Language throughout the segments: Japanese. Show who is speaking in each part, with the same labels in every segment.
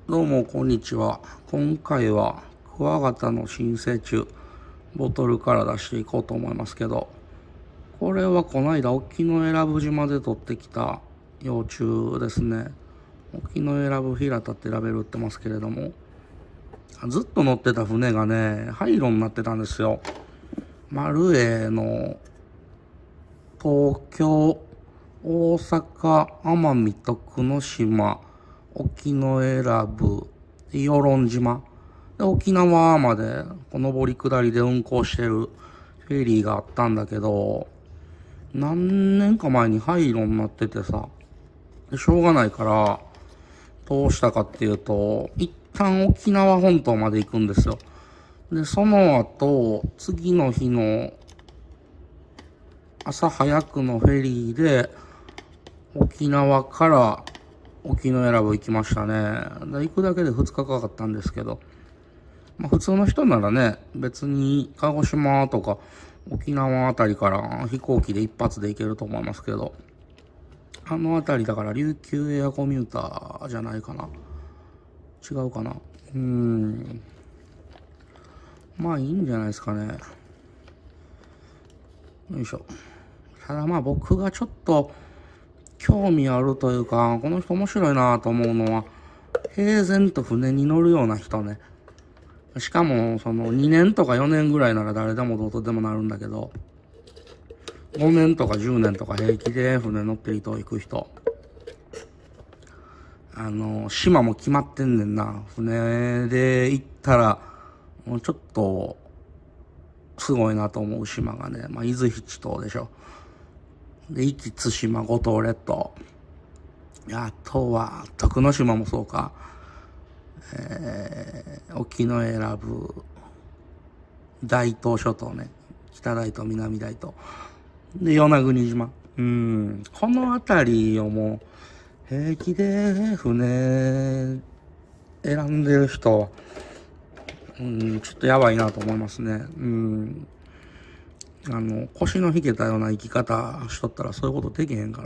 Speaker 1: どうも、こんにちは。今回は、クワガタの新生虫、ボトルから出していこうと思いますけど、これはこの間、沖永良部島で取ってきた幼虫ですね。沖永良部平田ってラベル売ってますけれども、ずっと乗ってた船がね、廃炉になってたんですよ。マルエの東京、大阪、奄美、徳之島、沖永良部、与論島で、沖縄まで上り下りで運航してるフェリーがあったんだけど、何年か前に廃炉になっててさ、しょうがないから、どうしたかっていうと、一旦沖縄本島まで行くんですよ。で、その後、次の日の朝早くのフェリーで、沖縄から沖永良部行きましたね。行くだけで2日かかったんですけど、普通の人ならね、別に鹿児島とか沖縄あたりから飛行機で一発で行けると思いますけど、あのあたりだから琉球エアコミューターじゃないかな。違うかな。まあいいんじゃないですかね。よいしょ。ただ僕がちょっと興味あるというか、この人面白いなと思うのは、平然と船に乗るような人ね。しかも、2年とか4年ぐらいなら誰でもどうとでもなるんだけど、5年とか10年とか平気で船乗って離島行く人。島も決まってんねんな。船で行ったら、もうちょっと、すごいなと思う島がね、伊豆七島でしょ。で、壱岐対馬、五島列島。あとは、徳之島もそうか。沖永良部、大東諸島ね。北大東、南大東。で、与那国島。この辺りをもう、平気で船選んでる人は、ちょっとやばいなと思いますね。腰の引けたような生き方しとったらそういうことできへんから。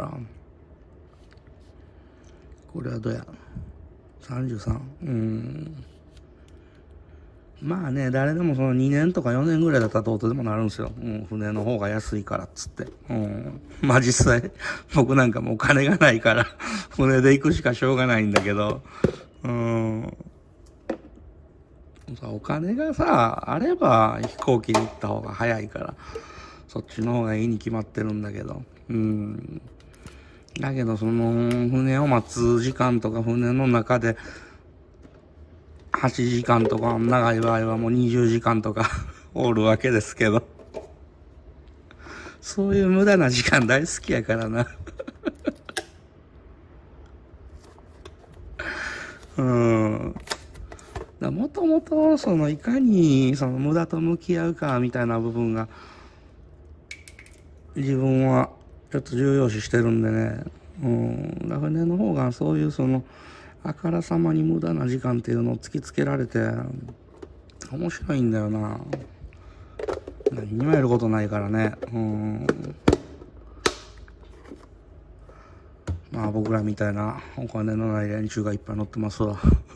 Speaker 1: これはどうや ?33。まあね、誰でもその2年とか4年ぐらいだったらどうとでもなるんですよ。船の方が安いからっつって。実際、僕なんかもうお金がないから、船で行くしかしょうがないんだけど、お金がさ、あれば飛行機で行った方が早いから、そっちの方がいいに決まってるんだけど、だけど船を待つ時間とか船の中で、8時間とか、長い場合はもう20時間とかおるわけですけど。そういう無駄な時間大好きやからな。もともと、いかに、無駄と向き合うか、みたいな部分が、自分は、ちょっと重要視してるんでね。船の方が、そういうあからさまに無駄な時間っていうのを突きつけられて、面白いんだよな。何にもやることないからね。僕らみたいなお金のない連中がいっぱい乗ってますわ。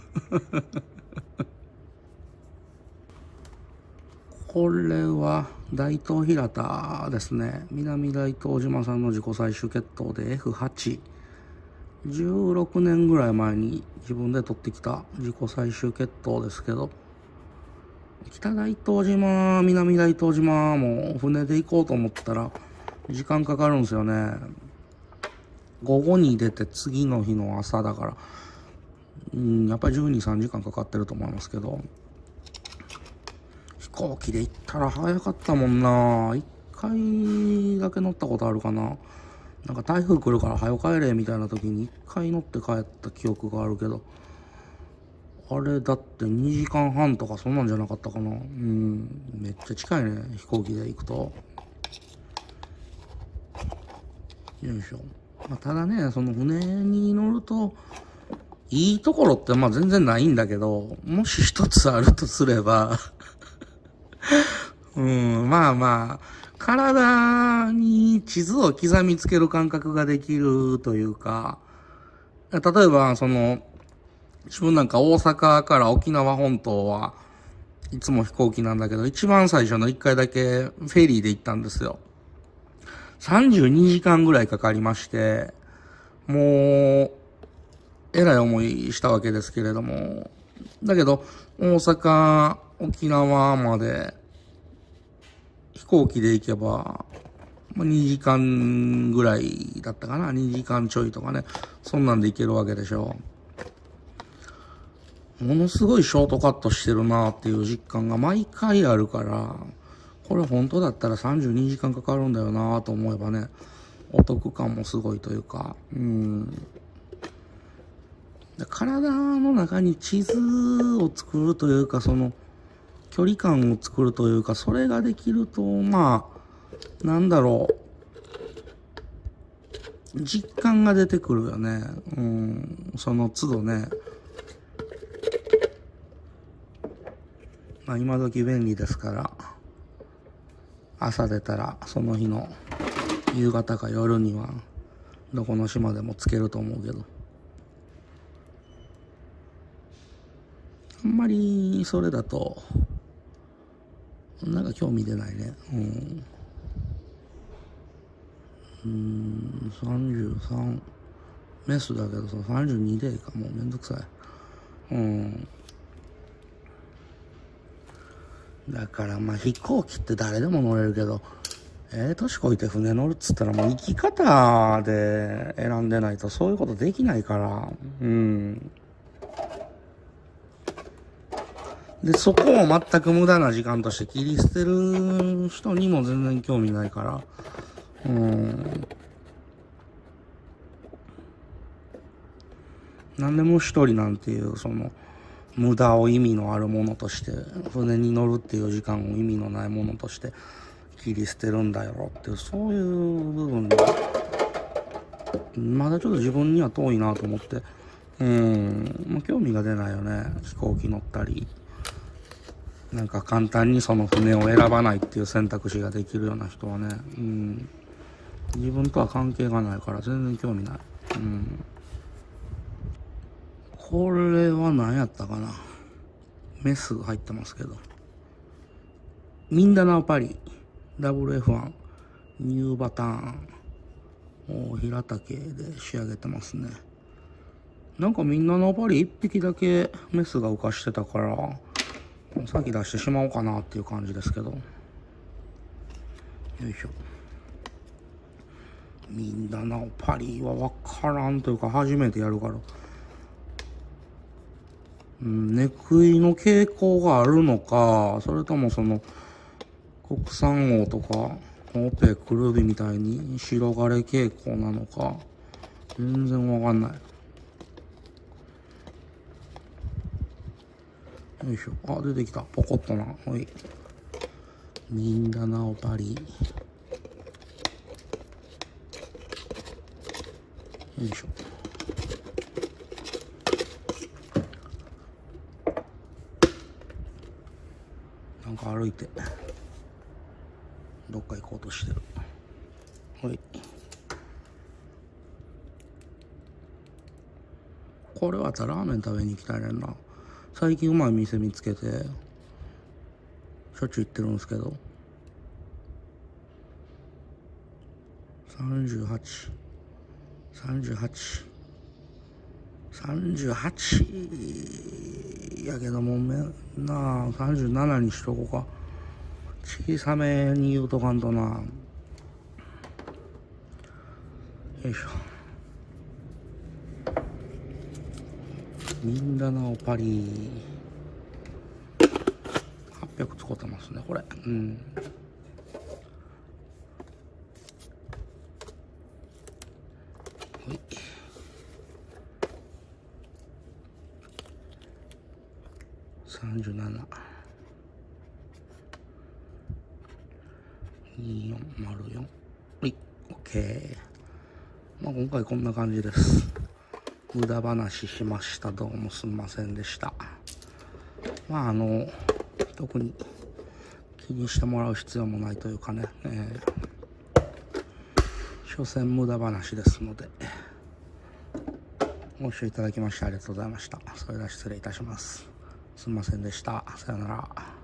Speaker 1: これは大東平田ですね。南大東島さんの自己採取血統で F8。16年ぐらい前に自分で取ってきた自己採取血統ですけど、北大東島、南大東島も船で行こうと思ったら時間かかるんですよね。午後に出て次の日の朝だから、やっぱり12、3時間かかってると思いますけど、飛行機で行ったら早かったもんな。一回だけ乗ったことあるかな。なんか台風来るから早帰れみたいな時に一回乗って帰った記憶があるけど、あれだって2時間半とかそんなんじゃなかったかな。めっちゃ近いね、飛行機で行くと。よいしょ。ただね、船に乗ると、いいところって全然ないんだけど、もし一つあるとすれば、体に地図を刻みつける感覚ができるというか、例えば、 自分なんか大阪から沖縄本島はいつも飛行機なんだけど、一番最初の1回だけフェリーで行ったんですよ。32時間ぐらいかかりまして、もう、えらい思いしたわけですけれども、だけど、大阪、沖縄まで飛行機で行けば、2時間ぐらいだったかな。2時間ちょいとかね。そんなんで行けるわけでしょ。ものすごいショートカットしてるなっていう実感が毎回あるから、これ本当だったら32時間かかるんだよなと思えばね、お得感もすごいというか、体の中に地図を作るというか、その距離感を作るというか、それができると、まあ、なんだろう、実感が出てくるよね。その都度ね。まあ今時便利ですから、朝出たらその日の夕方か夜にはどこの島でもつけると思うけど、あんまりそれだとなんか興味出ないね。33メスだけどさ、32でいいか、もうめんどくさい。だからまあ飛行機って誰でも乗れるけど、年こいて船乗るっつったらもう生き方で選んでないとそういうことできないから、で、そこを全く無駄な時間として切り捨てる人にも全然興味ないから、なんでも一人なんていう、その、無駄を意味のあるものとして、船に乗るっていう時間を意味のないものとして切り捨てるんだよっていう、そういう部分で、まだちょっと自分には遠いなと思って、まあ、興味が出ないよね。飛行機乗ったり、なんか簡単にその船を選ばないっていう選択肢ができるような人はね、自分とは関係がないから全然興味ない。これは何やったかな。メスが入ってますけど。ミンダナオパリ WF1 ニューバターンを平竹で仕上げてますね。なんかミンダナオパリ一匹だけメスが浮かしてたから、先出してしまおうかなっていう感じですけど。よいしょ。ミンダナオパリは分からんというか初めてやるから。根食いの傾向があるのか、それともその国産王とかオペクルビみたいに白枯れ傾向なのか、全然わかんない。よいしょ。あ、出てきた。ポコッとな。はい。ミンダナオパリ。よいしょ。なんか歩いてどっか行こうとしてる。はい。これはラーメン食べに行きたいねんな。最近うまい店見つけてしょっちゅう行ってるんですけど、38やけどもなあ、37にしとこうか。小さめに言うとかんとな。よいしょ。ミンダナオパリ800使ってますねこれ。はい37 2404。はい、OK。まあ今回こんな感じです。無駄話しました。どうもすんませんでした。まあ特に気にしてもらう必要もないというかね、所詮無駄話ですので、 ご視聴いただきましてありがとうございました。それでは失礼いたします。すみませんでした。さよなら。